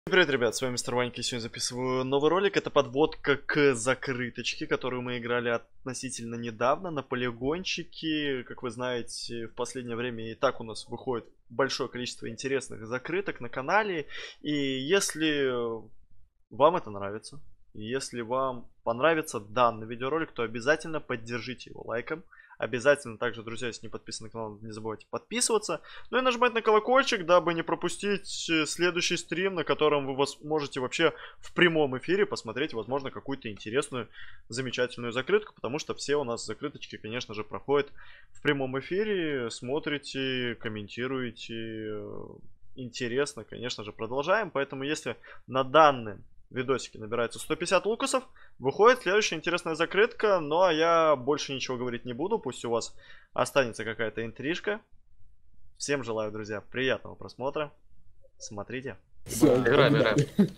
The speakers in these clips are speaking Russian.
Привет, ребят, с вами Мистер Ванька, сегодня записываю новый ролик. Это подводка к закрыточке, которую мы играли относительно недавно на полигончике. Как вы знаете, в последнее время и так у нас выходит большое количество интересных закрыток на канале. И если вам это нравится, если вам понравится данный видеоролик, то обязательно поддержите его лайком. Обязательно также, друзья, если не подписаны на канал, не забывайте подписываться. Ну и нажимать на колокольчик, дабы не пропустить следующий стрим, на котором вы можете вообще в прямом эфире посмотреть, возможно, какую-то интересную, замечательную закрытку. Потому что все у нас закрыточки, конечно же, проходят в прямом эфире. Смотрите, комментируете. Интересно, конечно же, продолжаем. Поэтому если на данном видосики набирается 150 лукасов, выходит следующая интересная закрытка. Ну а я больше ничего говорить не буду, пусть у вас останется какая-то интрижка. Всем желаю, друзья, приятного просмотра. Смотрите. Играем.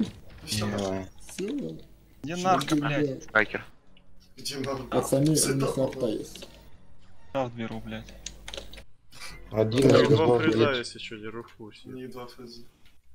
Где нарко, блядь? Хакер. Где нарко? Пацаны, у них арта есть. Штраф беру, блядь. Один Я из два двух фриза, билет. если что, держу в курсе. Не два фреза.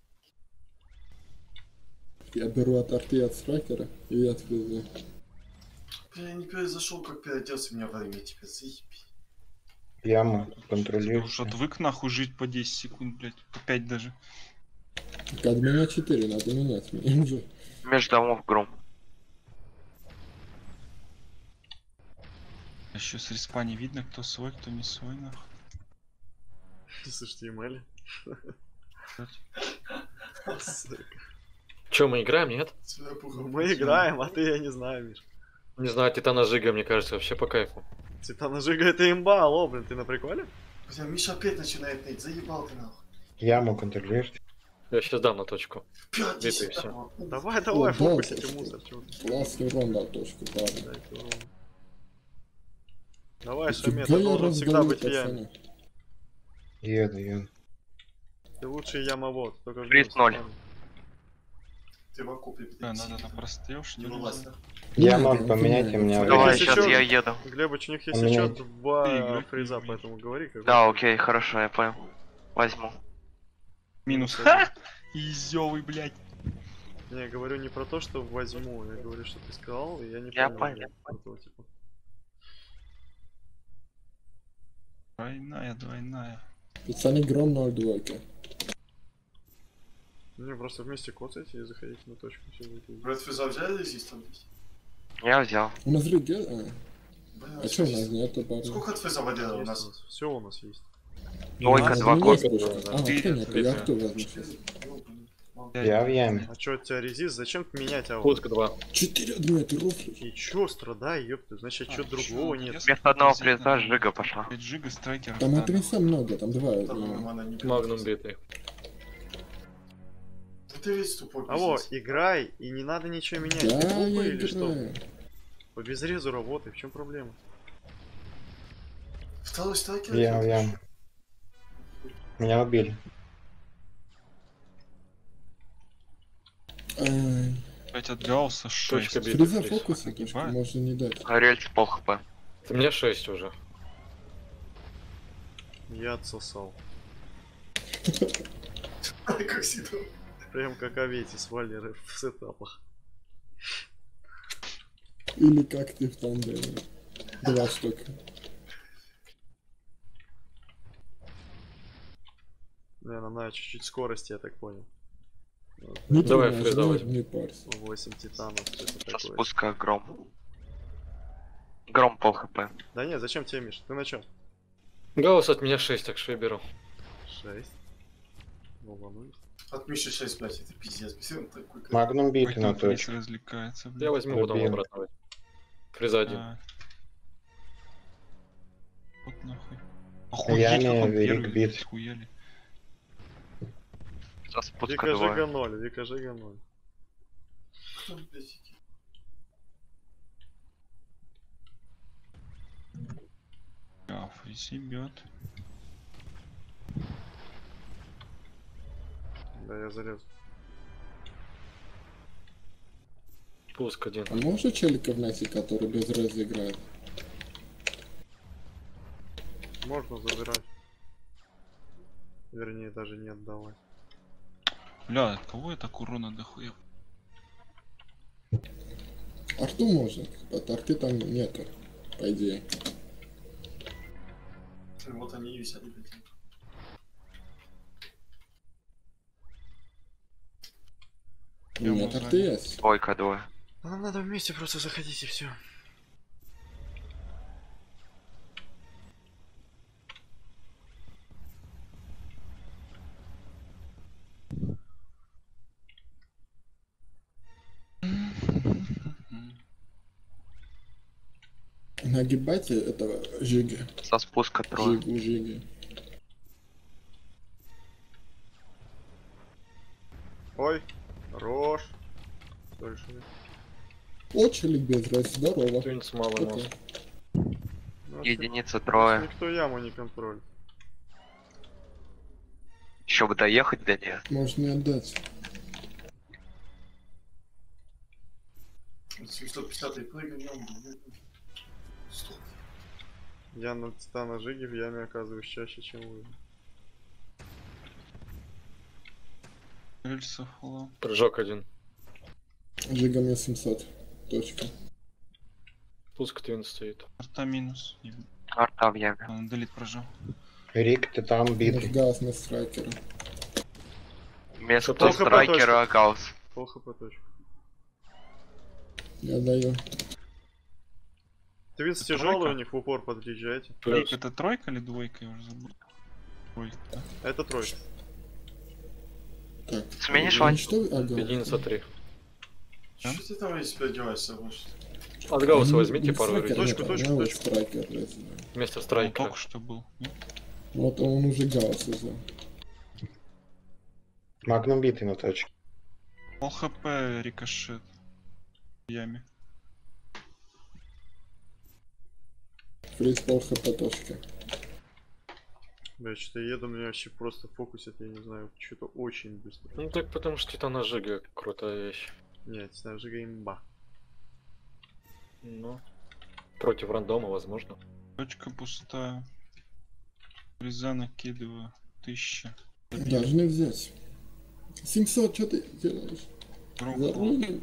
Я беру от арты, от страйкера и от фреза. Бля, я не произошел, как переоделся, меня время теперь заебись. Яма, Я контролируй. уж отвык нахуй жить по 10 секунд, блядь. По 5 даже. Так от меня 4, надо менять меня уже. Между домов гром. Еще с респа не видно, кто свой, кто не свой, нахуй. Слушайте, Эмали. Че, мы играем, нет? Тебя пухом Мы играем, а ты, я не знаю, Миш. Не знаю, Титана Жига, мне кажется, вообще по кайфу. Титана Жига это имба, алло, блин, ты на приколе? Бля, Миша опять начинает ныть, заебал ты нахуй. Яму контролируешь. Я сейчас дам на точку. 5 Битый, 10 всё. такого. Давай, О, фокусите да, мусор, чё ты. Классный урон дал точку, парень. Дайте урон. Давай, Офигеть, Шамет, ты должен всегда раздавил, быть в яме. пацаны. Еду. Ты лучший ямовод, только в Фриз минус 0. попали. Ты в окопе, А, блядь. надо на прострел, что Не ли? вылазь. Яма, Ладно, поменяйте ладно. меня. Давай, если сейчас чё, я еду. Глебыч, у них У если меня что, Ты два играть не фриза, умеешь. поэтому говори как Да, бы. окей, хорошо, я понял. Возьму. Минус. Минус Ха! Изёвый, блядь. Не, я говорю не про то, что возьму, я говорю, что ты сказал, и я не Я понял. понял. блин, этого типа. Двойная. Пацаны, гром 0-2. Не, просто вместе коцайте и заходите на точку, все будет. Брат, фреза взяли здесь там? Я взял. У нас рыгел? Бля, А что у нас нету, парень? Сколько от фреза воде у нас? Все у нас есть. Двойка, А, два у меня копия. есть пушка. А, Ты- кто нет? ты- Я кто возьму сейчас? Я в яме. А чё от тебя резист? Зачем менять аут? Пуск 2. 4 одной, ты рофлишь? И чё, страдай, ёпта, значит, чё другого нет. Вместо одного фреза Жига пошла. 5 жига, страйкер. Там от риса много, там 2. Там она не Магнум битый. Да ты весь тупой, Алло, пиздец. играй, и не надо ничего менять. Ты Да, глупый я или что? играю. По безрезу работай, в чем проблема? Второй стайкер? Я в яму. Меня убили. Ай, 5 от Гаусса, 6. Точка бита. Фреза Фриз. фокуса, точка, Огибаю. можно не дать. Рельс пол хп. У меня 6 уже. Я отсосал. Как всегда. Прям как Аветис Валеры в сетапах. Или как ты в тандеме. 2 штука. Не, надо чуть-чуть скорости, я так понял. Вот, Не Давай, трогай, Фреза нажимай, возьми. не парься. 8 титанов, что это Со такое. спуска гром. Гром пол хп. Да не, зачем тебе, Миш? Ты на чем? Гаусс от меня 6, так что я беру. 6. Волнуюсь. От Миши 6, блядь, это пиздец. Блин, он такой как... Магнум битый на Поэтому фриз точку. развлекается, Я блядь. возьму потом Убил. обратно. Фреза 1. А. Вот нахуй. Я Охуеть, как не он велик первый, бит. блядь, хуяли. Со спуска Вика 2. Жига 0, Вика Жига 0. Кто, блядь? А, фриз ебет. Да, я залез. Пуск 1. А можно челика найти, который без реза играет? Можно забирать. Вернее, даже не отдавать. Бля, от кого я так урона дохуя? Арту можно. От арты там нету. По идее. Вот они и висят, блядь. Я Нет, могу арты занять. есть. Двойка, двое. Нам надо вместе просто заходить и все. Нагибайте этого Жиги. Со спуска трое. Жиги. Ой, хорош. Дальше. Очень ликбез, здорово. Твинс мало Окей. нос. Единица трое. Никто яму не контролит. Еще бы доехать, да нет. Можно не отдать. 750 и прыгаем, блядь. Стоп. Я на стана Жиги в яме оказываюсь чаще, чем вы. Рельсы флам. Прыжок один. Жига мне 700. Точка. Спуск твинс стоит. Арта минус. Арта в яме. Он делит прожал. Рик, ты там битый. Газ на страйкера. Вместо Что-то страйкера Гаусс. Пол хп точка. Я даю. Твинс Это тяжелый, тройка? у них в упор подъезжаете. Плюс. Это тройка или двойка, я уже забыл. Тройка. Это тройка. Так. Сменишь, Ну Вань? что вы- Ага. Единица 3. Да? Что ты там из себя одеваешься, Гош? От Гаусса Ну, возьмите не пару страйкер, рейдов. Точку, нет, точку, у меня вот точку. страйкер, блядь. Вместо Он страйкера. только что был. Нет? Вот он уже Гаусс взял. Магнум битый на точке. Пол хп рикошет. В яме. Фриз пол хп точка. Бля, что-то еду, меня вообще просто фокусит, я не знаю, что-то очень быстро. Ну так потому что Титана Жига крутая вещь. Нет, знаю, Жига имба. Ну. Против рандома, возможно. Точка пустая. Фреза накидываю. 1000. Должны взять. 700, что ты делаешь? Громко. Зарулим.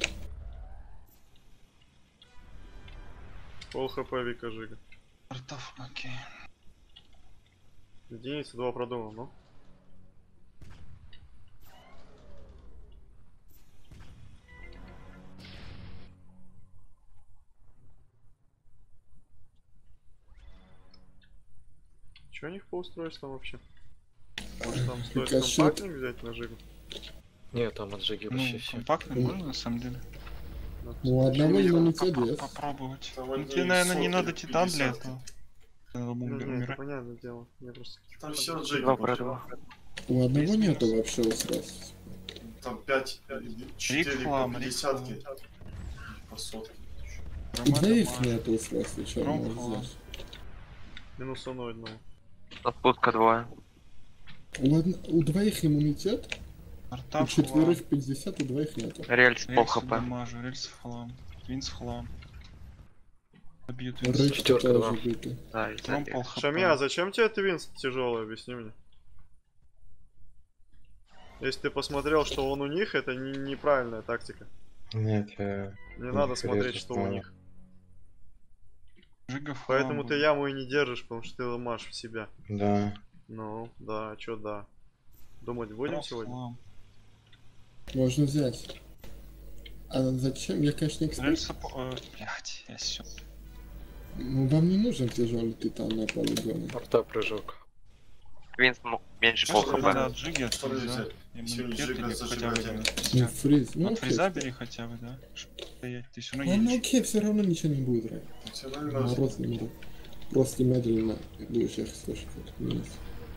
Пол хп Вика Жига. Артов, окей. Единица 2 продумал, ну. Че у них по устройствам вообще? Может там стоит Рикошет. компактник взять на Жигу? Нет, там от Жиги Ну, вообще все. компактно можно на самом деле. Ну, одного Почему не иммунитет есть. Попробовать. Там Ну, они тебе, наверное, не сотки, надо титан для 50. этого. Надо Ну, бомбер не, это умирать. понятное дело. Я просто... Там все Джейк. Два про два. У одного Есть нету минус. вообще устройств. Там 5, 4 флам, по Рик 50, по сотке. У Громада двоих мажет. нету устройств, что Громко. можно взять. Минус одного одного. Со спуска двое. У двоих иммунитет, Арта у флам. четверых 50, у двоих нету. Рельс пол Рельсы хп. дамажу. Рельс флам. Твинс флам. Добью Рык твинс. Четвёрка, тоже два. битый. Да, и Гром забег. пол хп. Шами, а зачем тебе Твинс тяжелый? Объясни мне. Если ты посмотрел, что он у них, это неправильная тактика. Нет, Не надо Интересно, смотреть, что у знаю. них. Жига флам Поэтому ты будет. яму и не держишь, потому что ты ломаешь в себя. да. Ну, да, чё да. Думать будем Гром сегодня? флам. Можно взять. А зачем? Я, конечно, эксперт. Рельсы блять, я сё. Ну, вам не нужен тяжелый титан на полигоне. Арта прыжок. Твинс меньше пол Что хп. надо? Надо от Жиги, от Что фреза. взять? Иммунитет Жига или хотя бы зажигать. один. Ну, фриз. Ну, От окей. фреза бери хотя бы, да? Чтоб стоять. Ты все равно Ну, едешь. окей, все равно ничего не будет драть. Все равно Мороз не будет. Просто медленно будешь их слушать. Минус.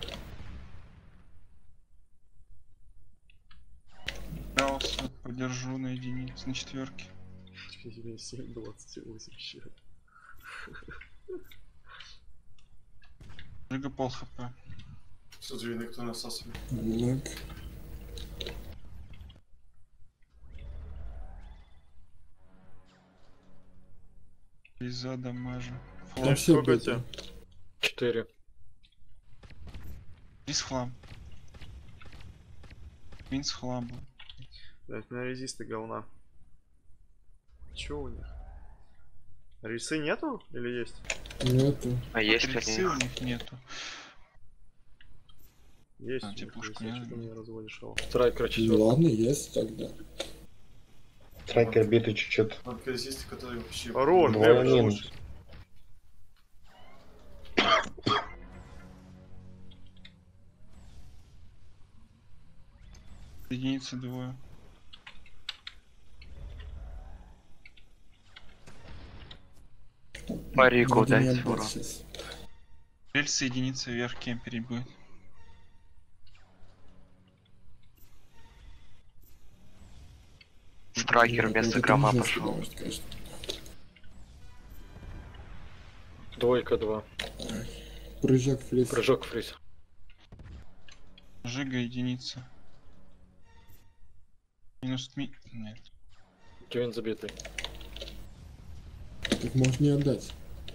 Гаусс подержу на единице, на четверке. 7, 28 щит. Жига пол хп. Смотри, никто насасывает. Так. Фреза дамажу. Там Флам. все Сколько битые. тебя? 4. Рис флам. Винс хла был. Блять, на резисты говна. Чё у них? Рисы нету или есть? Нету. А есть Рельсы они? у них нету. Есть. А, у них теплушку рисы, не что ты надо. мне разводишь его. Страйкер Ну 4. ладно, есть тогда. Страйкер битый чуть-чуть. Только резисты, которые вообще... Хорош, Двое Глеб, минус. слушай. Единицы двое. По Рику Вроде не дать, отдать урон. сейчас. Рельсы единицы вверх кемперить будет. Страйкер Нет, вместо вот это грома не жестко, пошел. может, конечно. Двойка 2. Прыжок фриз. Прыжок фриз. Жига единица. Минус Нет. Твин забитый. Так можно не отдать.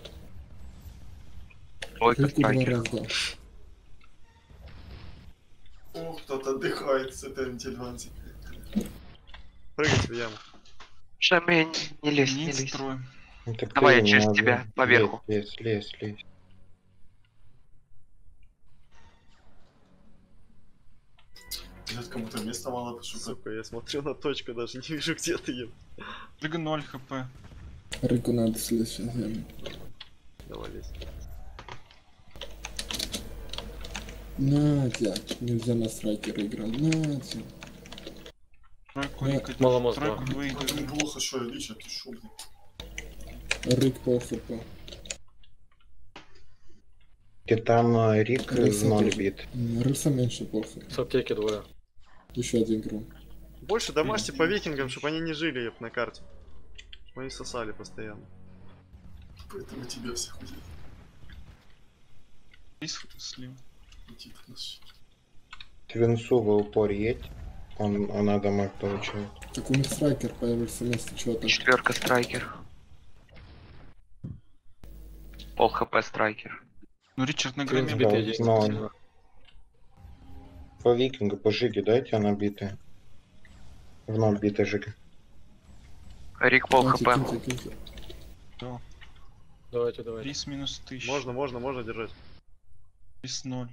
Двойка Рику два страйкер. раза. О, кто-то отдыхает с этой антильванти. Прыгайте в яму. Шами, не лезь, не Единицы лезь. трое. Ну, так Давай ты я через надо тебя, поверху. Лезь. Блядь, кому-то места мало, пошел. Сука, я смотрю на точку, даже не вижу, где ты ем. Жига 0 хп. Рику надо слезть сейчас яму. Давай лезь. Надя. Нельзя на страйкера играл. Надя. Тройку Да. Рика. Маломост Тройку 2. двоих. Это неплохо, что я лично, ты шо, блин. Рик пол хп. И там Рик Рельса 0 тоже. бит. Рельса меньше пол хп. С аптеки 2. Еще один гром. Больше дамажьте по викингам, чтобы они не жили еб, на карте. Чтобы они сосали постоянно. Поэтому тебя всех удел. Рис слил. Иди ты наш. Твинсу в упор едь. Она дамаг получает. Так у них страйкер появился вместо чего-то. Четверка страйкер. Пол хп страйкер. Ну Ричард на Твин громе сбил. забитый был. есть. Но- По викингу, по жиге дайте, она битая. В 0 битая жига. Рик пол Давайте, хп. киньте. Давайте. Рис минус 1000. Можно держать. Рис 0.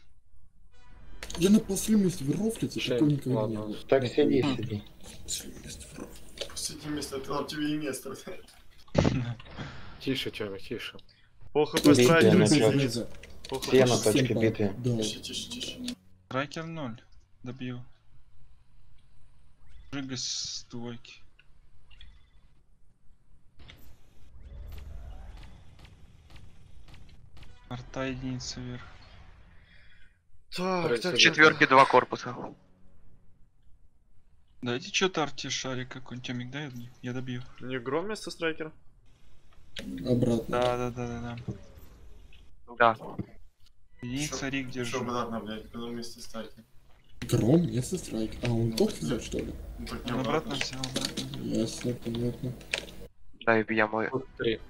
Я на последнем в рофлите, Шейн, такого никогда не ладно. было. Так Да, сиди. последнем месте в рофле. Последнее место, это нам тебе и место. Тише, Чами, тише. Пол хп Битые страйкер на из чёрт. единицы. Пол хп. Все на точке Всем битые. Да. Тише. Страйкер 0. Добил. Жига с двойки. Арта единица вверх. Так. Четверки 2 корпуса. Дайте что-то арте шарик какой-нибудь, Тёмик, дай мне. Я добью. Не гром вместо страйкера? Обратно. Да. Да. Единица Рик Что держи. обратно, блядь, когда вместе стайки. Гром, вместо страйк. А, он тот взял, что ли? Ну так не Он обратно обратно. взял, обратно. Ясно, понятно. Дай в яму. 3.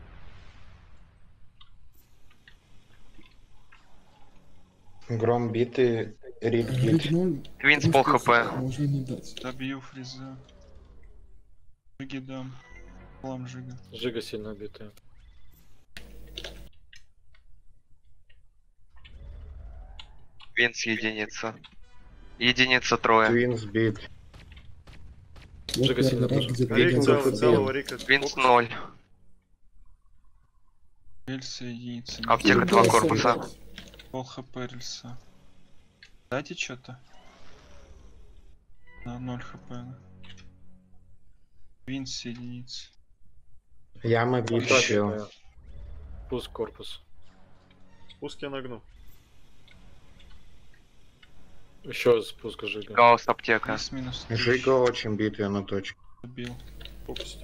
Гром битый, Рик бит. Рик 0. Твинс пол хп. Можно не дать. Добью фриза. Жиги дам. Лам Жига. Жига сильно битая. Твинс единица. Единица трое. Твинс бит. Вот Жига первый сильно раз, тоже. где Рик Викинг придется целого бить. Рика. Твинс 0. Рельса единица. Аптека 2 Рик корпуса. бросает. Пол хп рельса. Дайте что-то. На 0 хп. Твинс единица. Яма бит Арта еще. битая. Пуск корпус. Спуск я нагну. Еще спуск Жига. Гаусс аптека. Рис минус Жига очень битая на точке. добил. Фокусить.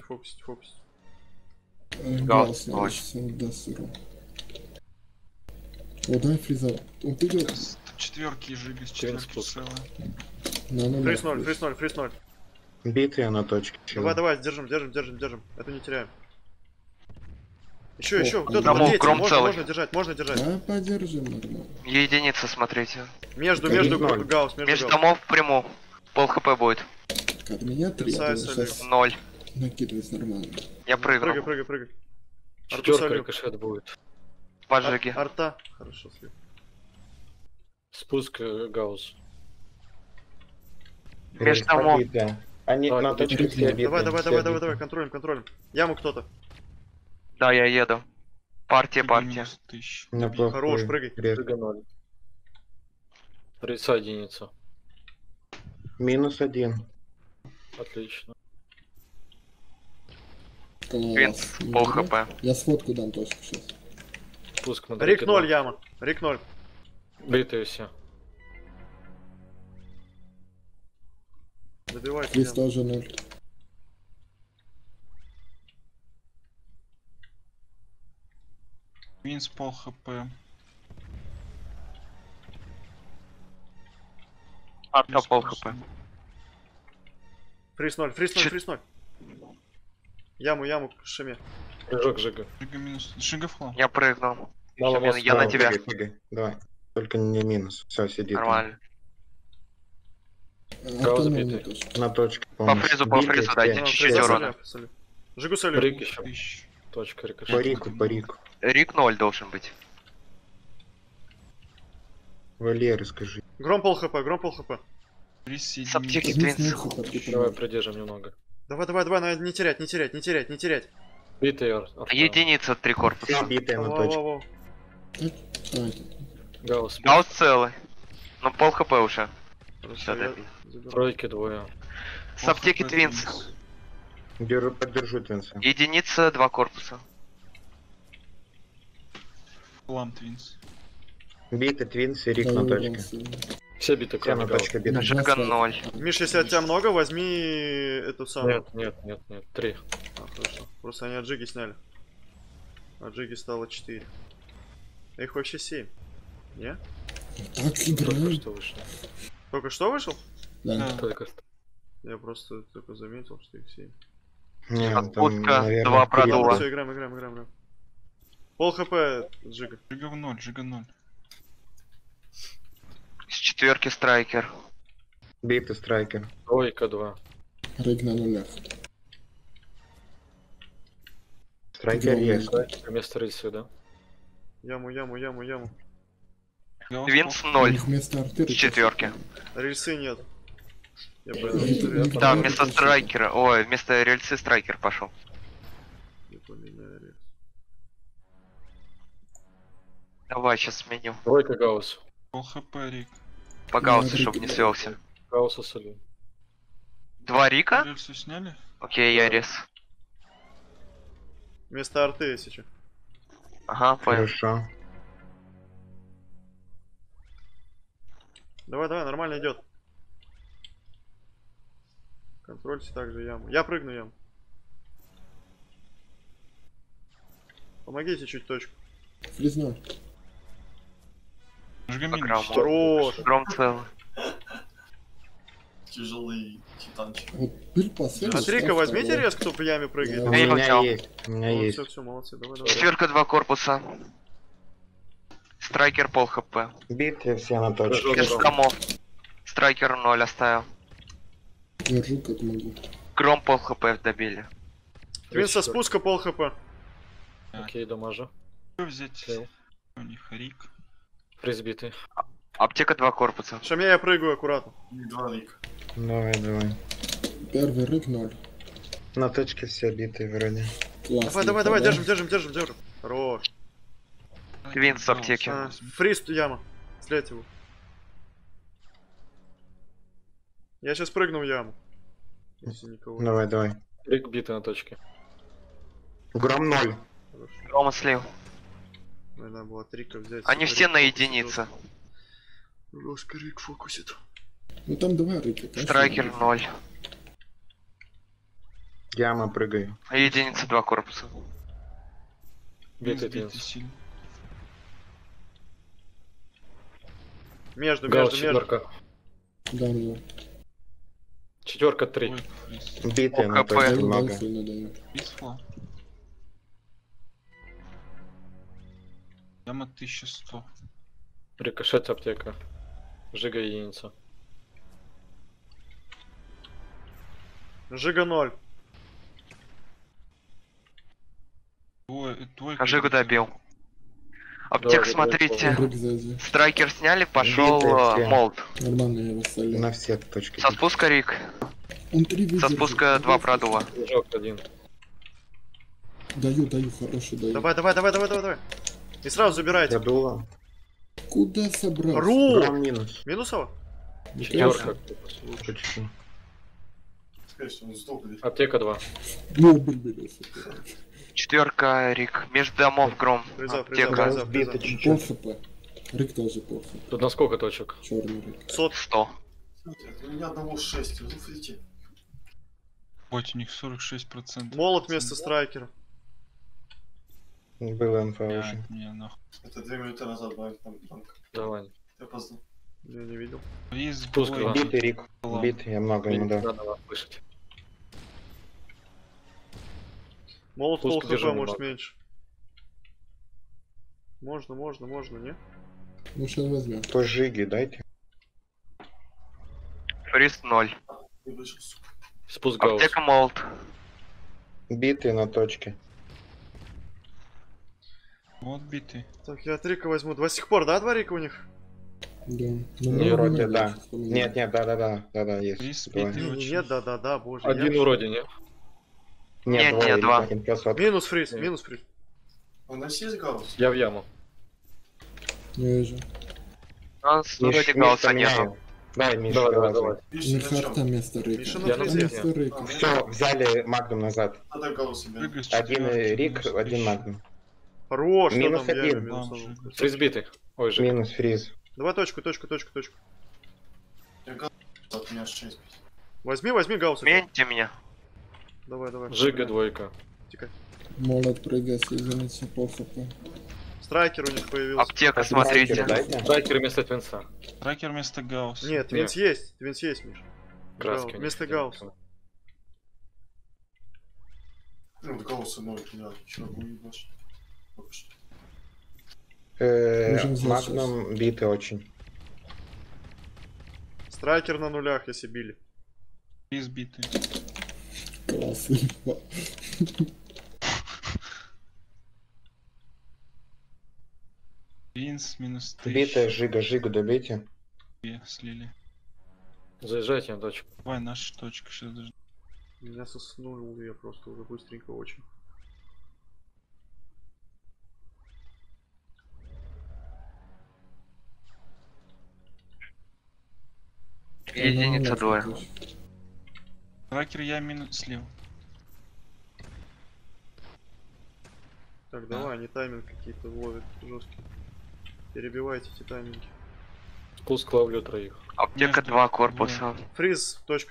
Гаусс ноль. да, сыром. О, дай фриза. Он идет. С четверки Жига, с Твин четверки спуск. целая. На нуля. Фриз 0. Битая на точке. чего? Давай, держим. Это не теряем. Еще, О, кто-то Гром, подъедьте, Гром можно, целый. можно держать. Да, подержим нормально. Единица, смотрите. Между Ноль. Гаусс, между Между Гаусс. домов в прямую. Пол хп будет. От меня 3, я Красавец, думаю, сейчас 0. накидывать нормально. Я прыгну. Прыгай. Четверка Салю. рикошет будет. Поджиги. Арта. Хорошо, слив. Спуск Гаусс. Между домов. Побитые. Они Так, на точке все обиты. Давай, контролим. Яму кто-то. Да, я еду. Партия. Минус 1000. Неплохой Хорош, прыгай. рез. Прыга 0. Риса единица. -1. Отлично. Винс, Класс. пол хп. Я сфотку дам точку сейчас. Спуск на Рик дроге 0, 2. яма. Рик 0. Битые все. Добивайте Фриз яму. тоже 0. Винс пол хп. Арта пол хп. Фриз 0. Яму, шаме. Прыжок Жига. Жига минус. Жига фло. Я прыгнул. Мало мост. Я на тебя. Прыгай. Давай. Только не минус. Все, сиди там. Нормально. забитый. точку. На точке По полностью. фризу, Битые дайте. все. Чуть-чуть урона. Жигу салю. Рик еще. 1000. Точка рикошет. По рику. Рик 0 должен быть. Валеры, скажи. Гром пол хп. Фриз С аптеки единица. Твинс. Давай придержим немного. Давай, надо не терять. Битые Единица 3 Все корпуса. битые на точке. Во. Гаусс. Гаусс целый. Ну пол хп уже. Хорошо, Всё, я добил. заберу. Тройки двое. С Пол аптеки хп Твинс. Поддержу Твинса. Единица 2 корпуса. Флам Твинс. Биты, Твинс и Рик на точке. Все биты, Все кроме на Гаусса. точке биты. Жига 0. Миш, если от тебя много, возьми эту самую. Нет. 3. А, хорошо. Просто они от Джиги сняли. От Джиги стало 4. Их вообще 7. Не? Так Только играем. что вышло. Только что вышел? Да. Только что. Я просто только заметил, что их 7. Не, там, Отпуска, наверное, два три. продула. Все, играем. Пол хп Джига. Жига в 0. Жига 0. С четверки страйкер. Биты, страйкер. Тройка 2. Рыг на нулях. Страйкер Да, есть. Вместо рейса, да? Яму. Гаусс Винс пол- 0. Вместо артерии. С четверки. Рельсы нет. Я Рельсы понял. нет. Да, Ну, вместо это страйкера. Ой, вместо рельсы страйкер пошел. Не поменяю рельс. Давай, сейчас сменю. Тройка Гаусс. Пол хп Рик. По Гауссу, чтобы не свелся. Гаусса солю. 2 Рика? Рельсу сняли? Окей, я рез. Вместо арты, если что. Ага, понял. Хорошо. Давай, нормально идет. Контрольте также яму. Я прыгну яму. Помогите чуть точку. Фриз 0. Жига По минус. грамму. Хорош. Гром целый. Тяжелый титанчик. Вот пыль последний. От Рика возьмите рез, кто в яме У прыгает. Да. Я его взял. У меня есть. Все, молодцы. Давай. Четверка 2 корпуса. Страйкер пол хп. Биты все на точке. Прыжок. Без комов. Страйкер 0 оставил. Держу как могу. Гром пол хп добили. Твин со спуска пол хп. Окей, дамажа. Что взять? Сел. У них Рик. Фриз битый. Аптека 2 корпуса. Шаме, я прыгаю аккуратно. И 2 Рик. Давай. Первый рыг 0. На точке все биты вроде. Классно. Давай, держим. Хорош. Твинс с аптеки. А, фриз яма. Стреляйте его. Я сейчас прыгну в яму. Если никого. Давай. Рик битый на точке. Гром 0. Хорошо. Грома слил. Надо было трика взять. Они Супер все Рик на фокусит. единице. Жестко Рик фокусит. Ну там 2 рыка. конечно. Страйкер 0. Яма прыгаю. Единица 2 корпуса. Винс Битый битый Твинс. сильно. Между. Гаусс четверка. Да, ну. Четверка 3. Ой, Фриз. Биты на ОКП. точке Даю, много. даю, сильно даю. Фриз фло. Яма 1100. Рикошет аптека. Жига единица. Жига 0. Двойка. Жигу идёт. добил. Аптека, Давай, смотрите. Рык сзади. Страйкер сняли, пошел Битые все. молд. Нормально я вас соляю. На все точки. Со спуска Рик. Он 3 Со выдержит. спуска 2 продува. Прыжок один. Даю, хороший даю. Давай. И сразу забирайте. Задуло. Куда собрался? Ру! Грамм минус. Минусово? Четверка. Почти. Скорее всего, он сдох, блядь. Аптека 2. Ну, блин. Четверка Рик. Между домов гром. Приза. Аптека. Разбито Пол чуть-чуть. хп. Рык тоже пол хп. Тут на сколько точек? Черный рык. 100. 100. Смотрите, у меня одного 6. Ну, смотрите. Хоть у них 46%. Молот вместо страйкера. Было инфа уже. Блядь, не, нахуй. Это 2 минуты назад там танк. Давай. Я опоздал. Я не видел. Приз Спуск двойка. два. Битый Рик. Ладно. Бит, я много ему дал. Надо вас слышать. Молот Пуск пол хп, держу может немного. меньше. Можно, не? Ну, сейчас возьмем. По жиге дайте. Фриз 0. Не вышел, сука. Спуск гаусс. Аптека молд. Битый на точке. Вот битый. Так, я от Рика возьму. До сих пор, да, 2 Рика у них? Да. Ну, Не, много вроде надо, да. сейчас поменяю. Нет, да, Приз есть. Два. битый. очень. Нет, да, боже. Один я- вроде, нет? Не, двое, Рик, два. один красотка. Минус фриз. У нас есть гаусс? Я в яму. Не вижу. У нас вроде Миша гаусса меняем. нету. Давай, Миша, Давай, давай. давай. Видишь, на Мирхарта чем? вместо рыка. Миша Я на на фризе. Вместо рыка. Все, взяли Магнум назад. Надо гаусс себе. Прыгай с Один четвёрки, Рик, минус один 1000. Магнум. Хорош, что Минус там я один. минус Там один. же. Фриз битый. Ой, Жиг. Минус фриз. Давай точку. Я гаусс от меня 6. Возьми гаусс. Смените меня. Давай. Жига двойка. Тикай. Молот прыгает, извините, пол хп. Страйкер у них появился. Аптека, Страйкер смотрите. дайте. Страйкер вместо Твинса. Трекер вместо гаусса. Нет, Твинс есть, Миш. Краски. Да, вместо гаусса. Ну, гаусса 0, я чего уебашь. Только что. Можем взять Магнум битый очень. Страйкер на нулях, если били. Приз битый. Класс. Винс минус 1000. Битая жига добейте. Слили. Заезжайте на точку. Давай наша точка сейчас даже. Меня соснул я просто уже быстренько очень. Единица двое. Трекер я минус слил. Так, давай, они тайминг какие-то ловят жесткие. Перебивайте эти тайминги. Спуск ловлю троих. Аптека Между 2 корпуса. Фриз, точка.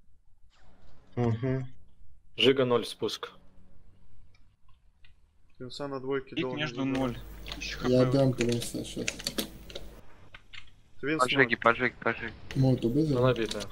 Угу. Жига 0 спуск. Твинса на двойке Пик должен между забирать. 0. 1000 хп. Я дам Твинса сейчас. Твинс Поджиги. Молот убезал? Она битая.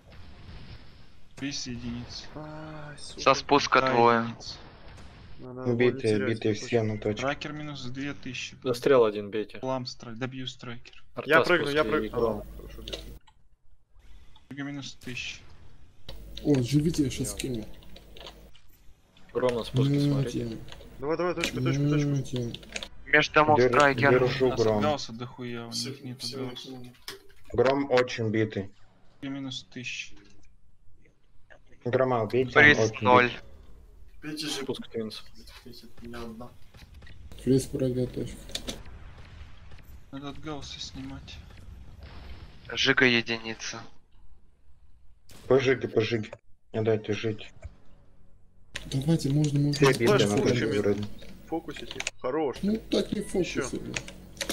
Приз единиц. Ай, сука. Со спуска Да, двое. единиц. Надо было не Битые терять. все на точке. Трекер минус 2000. Застрял один, бейте. Плам страйк. Добью страйкер. Я Арта прыгну. спуск и гром. А, хорошо, бит. Прыгай минус 1000. О, живите, я сейчас скину. Гром на спуске, смотрите. Давай, точку. Между домов страйкер. Держу Нас гром. гаусса дохуя, у Все, них нету все гаусса. накинули. Гром очень битый. Прыгай минус 1000. Грома убейте, он Фриз очень 0. битый. Пейте же. Спуск Твинс. У меня одна. Фриз прыгает точка. Надо от гаусса снимать. Жига единица. Пожиги. Не дайте жить. Давайте, можно. Все битые Флэш на фул точке еще вроде. Фокусите. Хорош. Ну, так не Ещё. фокусы, блин.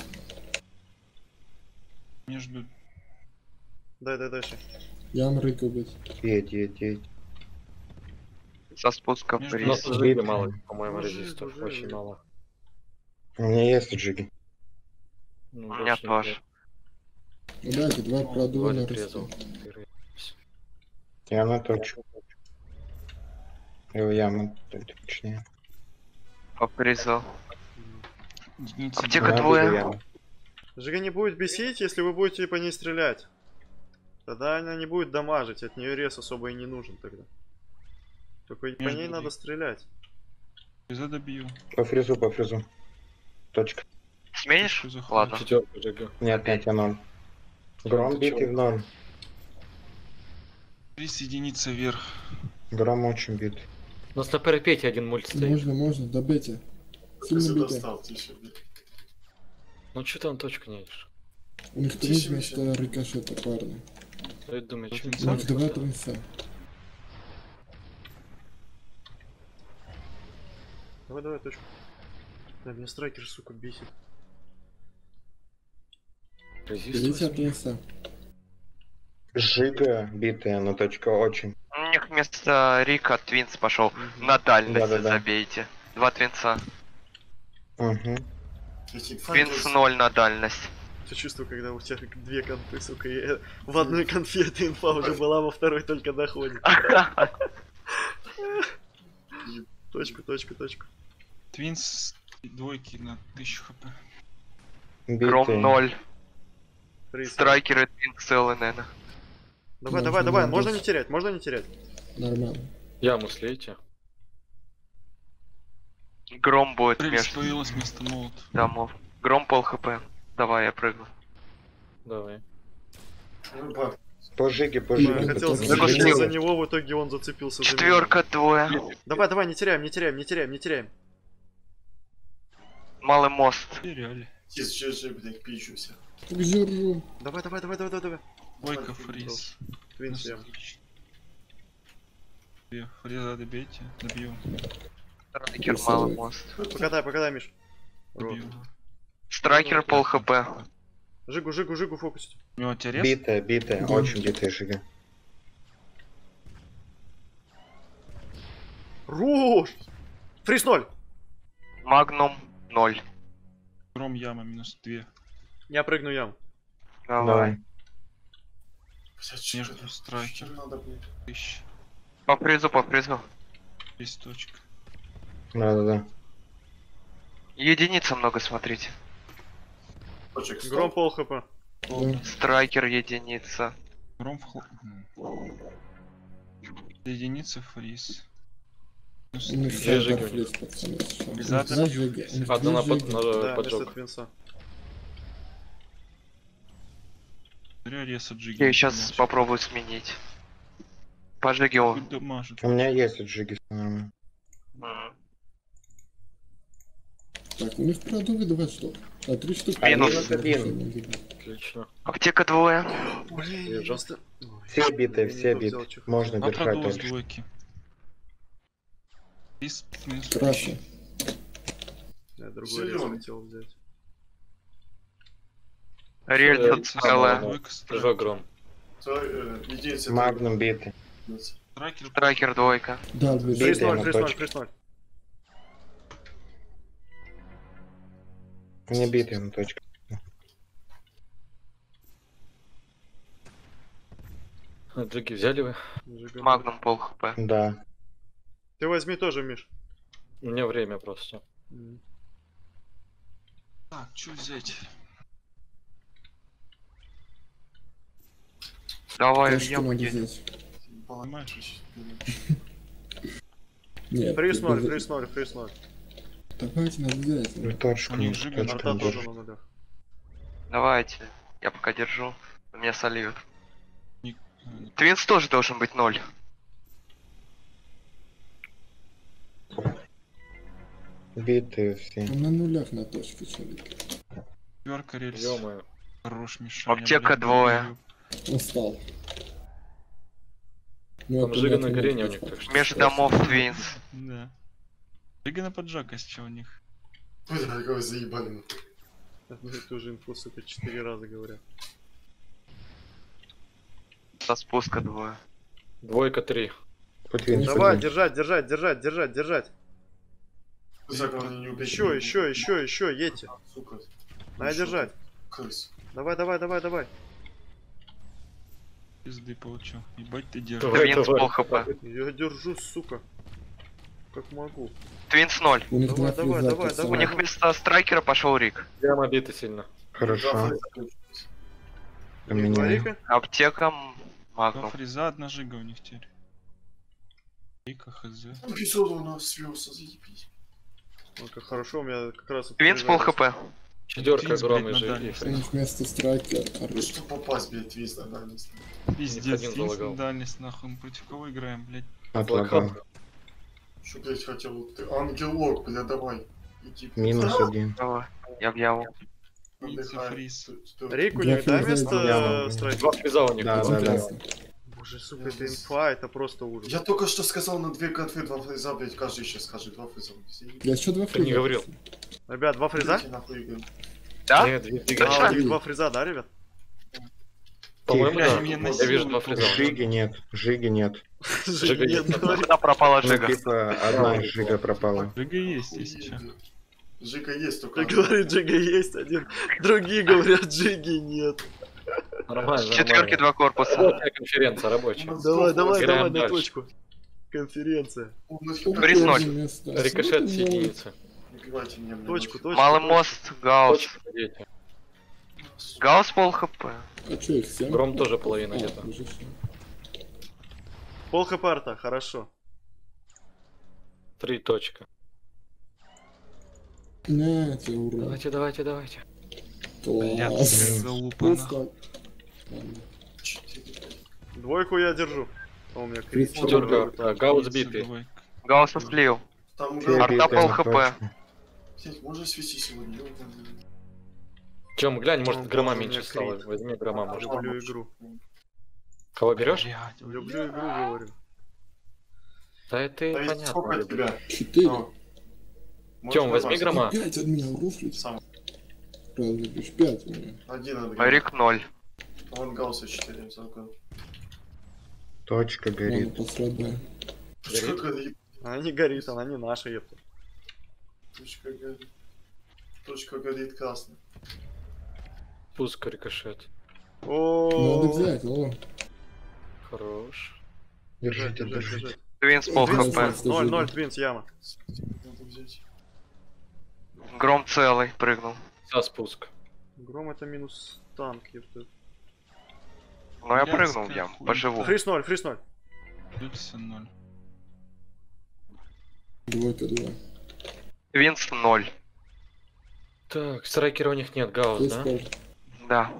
Между... Дай дальше. Ям рык убить. Едь. Со спуска Между У нас приз. жига мало, по-моему, Уже, резистов. уже. Очень мало. У меня есть джиги. Ну, У меня больше тоже. Ну, дайте, два продува на резал. рыске. Я на точку. Я точнее. По призу. Единица. Аптека Она двое. будет яма. Жига не будет бесить, если вы будете по ней стрелять. Тогда она не будет дамажить, от нее рез особо и не нужен тогда. Только по Между ней надо ними. стрелять. Фриза добью. По фризу, по фризу. Точка. Сменишь? Фризу Ладно. хватит. Четверка Жига. Нет, нет, я ноль. Гром ты битый чё? в ноль. Фриз единица вверх. Гром очень бит. У нас на парапете один мульт стоит. Можно, добейте. Сильно Если бейте. достал, тише, блин. Ну что там точку не видишь? У них Тише, тринс вместо рикошета, парни. Я думаю, что Очень Макс, давай тринса. Давай, точку. Да, меня страйкер, сука, бесит. Берите от тринса. Жига битая, но точка очень. У них вместо Рика Твинс пошел. На дальность Да-да-да. забейте. 2 Твинса. Угу. Твинс 0 на дальность. Я чувствую, когда у тебя две конфы, сука, и в одной конфе эта инфа уже была, во второй только доходит. Точку. Твинс двойки на 1000 хп. Гром 0. Фриз. Страйкеры Твинс целый, наверное. Давай, можно не терять. Нормально. Яму слейте. Гром будет Прелесть между появилась вместо молот. домов. Гром пол хп. Давай, я прыгну. Давай. Ну, бак. По жиге, по Да, жиге. Хотел так, зацепиться так. за него, в итоге он зацепился за меня. Четверка двое. Давай, не теряем. Малый мост. Теряли. Тише, же, блядь, пичуся. Так держу. Давай. Двойка фриз. Твинс ям. Фриза добейте. Добью. Страйкер малый мост. Покатай, Миш. Добью. Страйкер пол хп. Жигу фокусить. У него терес? Битая, Да. очень битая жига. Рож! Фриз 0! Магнум 0. Гром яма минус 2. Я прыгну ям. Давай. Блядь, Между что страйкер. надо, блядь. 1000. По призу. 10 точек. Да. Единица много смотрите. Точек Гром пол хп. Да. Страйкер единица. Гром в единица фриз. Минус У них три. Две центр жиги. фриз, пацаны. что? Без У них ада. два жиги, у них Одна две на жиги. Да, вместо поджог. Твинса. Зря рез от джиги. Я сейчас попробую сменить. Пожиги его. Дамажит. У меня есть от жиги. Нормально. Так, у них продувы 2 штук. А 3 штуки. Минус один. Отлично. Аптека двое. Блин, Вижу. вместо- Все битые, Я не все то взял, биты. чё Можно А держать продул с дальше. двойки. Фриз минус Красный. Я другой рез Зелёный. хотел взять. Рельса Двойка целая. Двойка Жига гром. Единица. Магнум битый. Страйкер. Страйкер двойка. Да, две Бей. Фриз жиги. 0. Фриз ноль. Не битый на точка. А джиги взяли вы? Жига. Магнум пол хп. Да. Ты возьми тоже, Миш. У меня время просто. Так, что взять? Давай в Точку яму надо едем. взять. Понимаешь? Нет. Фриз ты 0, без- фриз 0, фриз 0. Давайте надо взять. Точку. У них жига точку Арта не тоже держит. на нулях. Давайте. Я пока держу. Меня сольют. Ник- Твинс тоже должен быть 0. Битые все. Он на нулях на точке, человек. Четверка рельс. Ё-моё. Хорош, Мишаня. Аптека блин, двое. добью. Он стал. Ну, Там это жига нет, на нет, горе у нет, них, нет. так что... Между домов Твинс. Да. Жига на поджага сейчас у них. Бля, какой заебали. Одну и ту же инфу, сука, 4 раза говорят. Со спуска двое. Двойка 3. Путвин, Давай, Путвин. держать. Как он не убил? Еще, едьте. Сука. Надо держать. Крыс. Давай. Пизды получил. Ебать ты Давай. держишь. Твинс пол хп. Я держу, сука. как могу. Твинс 0. У них Давай, два давай, фриза. давай, пацаны. У давай. них вместо страйкера пошел Рик. Прямо биты сильно. Хорошо. Говори, Поменяю. Рика. Аптека Два Магнум. фриза, одна жига у них теперь. Рика, хз. Эпизод у нас свелся, заебись. Ой, как хорошо, у меня как раз... Твинс пол хп. Четверка Твинс, гром и блядь, на жи- и дальность. У фрейм. них вместо страйкера. Ну что попасть, блядь, виз на дальность. Пиздец, один Твинс залагал. на дальность, нахуй. Мы против кого играем, блядь? Отлагал. Что, блядь, хотел ты? Ангелок, бля, давай. Иди. -1. Давай, я в яму. Твинс и Отдыхай. фриз. Рик у Два них, да, фриза, вместо да. страйкера? Два фриза у них. Да, было. да, да. Интересно. Боже, сука, это инфа, это просто ужас. Я только что сказал на 2 конфы, 2 фриза, блядь, каждый сейчас скажет 2 фриза. Я еще два фриза. не говорил. Ребят, два фриза? Идите нахуй, играем. Да? Нет, две А, фига. у них два фриза, да, ребят? По-моему, Блядь, да. меня Я насилуют. вижу два фриза. Жиги нет. Жиги нет. Жига нет, нет. говорит. Куда пропала Ну, Жига? типа, одна жига пропала. Жига есть, если чё. Жига есть, только... Ты говорит, Джига есть один. Другие говорят, Джиги нет. Нормально, Четверки нормально. два корпуса. Рабочая конференция, рабочая. Давай, давай, Играем давай на дальше. точку. Конференция. Приз ноль. Рикошет с единицы. Убивайте меня, мне Точку, ночью. точку. Малый точку. мост, Гаусс. Точка, дети. Гаусс пол хп. А что их 7? Гром тоже половина где-то. Пол хп-арта, хорошо. 3 точка. На, тебе урон. Давайте, давайте, давайте. Блядь, Класс. залупа, нахуй. Ладно. 4. Двойку я держу. А у меня Приз крит. Четверка. Гаус битый. Давай. Гаусса слил. Там Все уже... Арта битые пол на хп. точку. Блядь, можно свести сегодня? ёбаный. Чем, глянь, может Ну, грома тоже у меньше меня стало. крит. Возьми грома, может. Люблю игру. Кого берешь? Блядь, Люблю игру, говорю. Да это и Да ведь понятно. сколько от люблю. тебя? 4. А. Тём, Можно возьми вас? грома. 5 от меня урофлить. Сам. Разве лишь 5 у меня. Один от Рик 0. Вон Гаусса 4 взял. Точка Ладно, горит. пострадаем. Точка горит. Она не горит, она не наша, ёпта. Точка горит. Точка горит красно. Пуск рикошет. Надо О, взять, алло. Хорош. держи, Держите, держи, держите. держи. Твинс пол Твинс хп. пол. 0-0, Твинс, яма. Надо взять. Гром целый, прыгнул. Сейчас спуск. Гром это минус танк, ёпта. Но я Блядская прыгнул в яму, хуйня. поживу. Фриз 0, фриз 0. Люкса 0. Двойка 2. Твинс 0. Так, страйкера у них нет, Гаус, Ты да? скажешь. Да.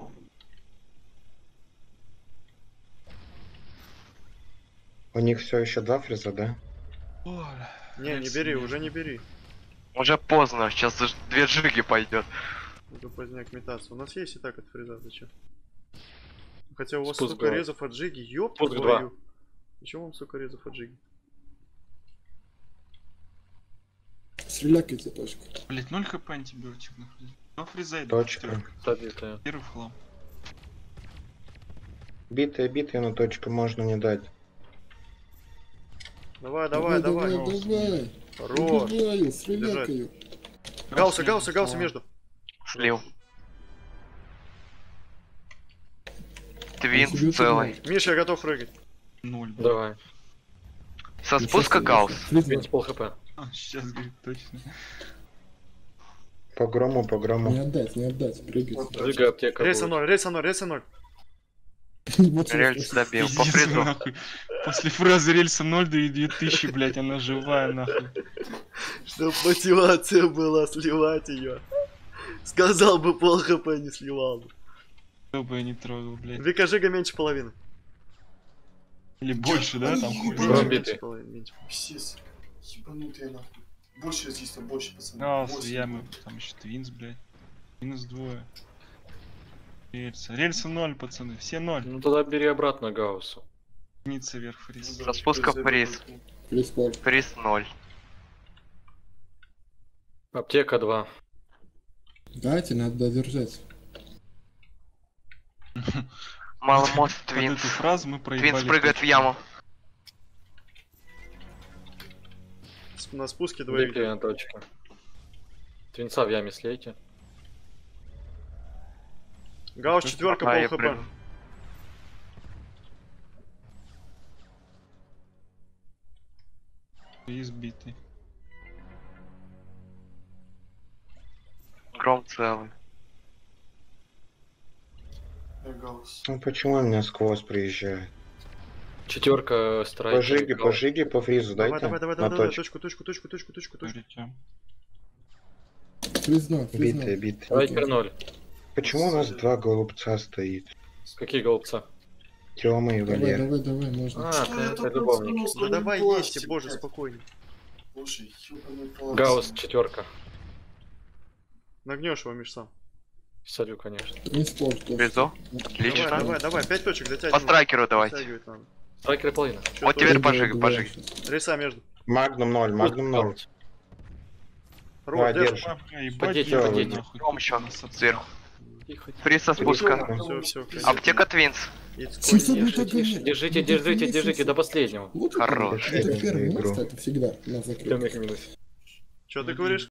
У них все еще два фриза, да? Не, не бери, уже не бери. Уже поздно, сейчас 2 джиги пойдет. Это поздняк метаться. У нас есть и так от фриза, зачем? Хотя у вас Спуск столько два. резов от Джиги, ёпта Спуск твою. Почему вам столько резов от Джиги? Стреляйте точку. Блять, 0 хп антибиотик нахуй. Два фриза и Точка. четверка. Забитая. Первый в хлам. Битые, но точку можно не дать. Давай, давай, давай. Давай. Хорош. Убиваю, стреляйкаю. Гауса, Гауса, Гауса между. Слил. Твинс Тебе целый. Миш, я готов прыгать. 0. Давай. Со спуска Гаусс. Винс пол хп. Сейчас, говорит, точно. По грому, по грому. Не отдать, прыгать. Вот. Жига аптека Рельса будет. 0, рельса 0, рельса 0. Вот Рельс что. добил, по Пиздец, фризу. нахуй. После фразы рельса 0 да и 2000, блять, она живая, нахуй. Чтоб мотивация была сливать ее. Сказал бы пол хп, не сливал бы. Кто бы я не трогал, блять. Вика Жига меньше половины. Или больше, да, там хуй. Меньше, знает. битый. половины, меньше. Писец. Ебанутые нахуй. Больше здесь, там больше, пацаны. Гаусс, Больше. ямы, там еще Твинс, блять. Минус 2. Рельса. Рельса 0, пацаны, все 0. Ну тогда бери обратно Гауссу. Единица вверх фриз. Ну Со спуска фриз. Приспор. Фриз 0. Аптека 2. Дайте, надо додержать. Малый мост Под Твинс. эту фразу мы проебали. Твинс прыгает в точно. яму. На спуске двоих. Битые на точке. Твинца в яме слейте. Гаус четверка, А, пол я хп. прыгну. избитый. Гром целый. Я Гаусс. Ну почему он меня сквозь приезжает? Четверка страйкер. Пожиги по фризу Давай, дайте. давай, давай, на давай, точку. точку. Артем. Фризнул, Битые, битые. Страйкер 0. Почему у нас два голубца стоит? Какие голубца? Тёма и Давай, Валера. давай, можно. А, Что я это тут любовники. наткнулся Да на давай плащ, есть, боже, блядь? спокойно. Слушай, ёбаный плащ. Гаусс четверка. Нагнешь его, Миш, сам. Сорю, конечно. Не спорт. Призо. Давай, Отлично. давай, 5 точек дотягивай. По страйкеру давайте. Дотягивать надо. Страйкер половина. Чё Вот тут? теперь пожиги. Рейса между. Магнум 0, Магнум 0. Рот, держи. держи. Ебать, Подите, ебать, подите. нахуй. Гром еще Насоп- сверху. Тихо. Фриз со спуска. Все, Аптека Твинс. Держите до последнего. Вот Хорош. это первое Игру. место, это всегда на закрытом. Прямых минус. Что ты говоришь?